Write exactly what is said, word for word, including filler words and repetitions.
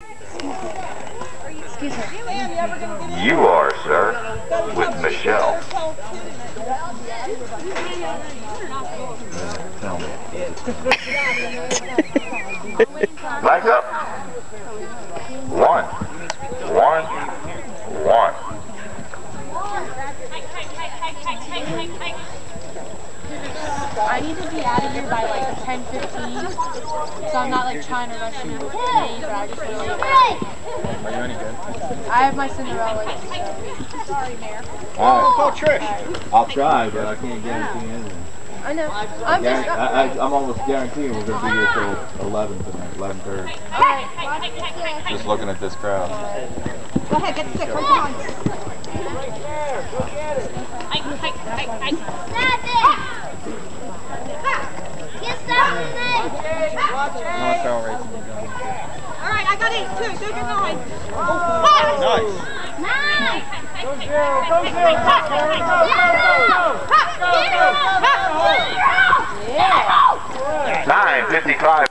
Excuse me. You are, sir, with Michelle. Flags up. One. One. One. I need to be out of here by like ten fifteen, so I'm not like trying to rush you with me, but I just really... Are you any good? I have my Cinderella. Sorry, Mayor. Alright. Call Trish. I'll try, but I can't guarantee anything. I know. I'm Guar just... I, I, I'm almost guaranteeing we're going to be here till eleven tonight, eleven thirty. Alright. Just looking at this crowd. Go ahead, get the stick. Come on. Hike, hike, hike, hike. Stop it! Get something in. North Carol racing is going. All right, I got eight too. Go get nine. Nice. Nine. Go zero, go zero, go, go, go, go, go, go, nine fifty-five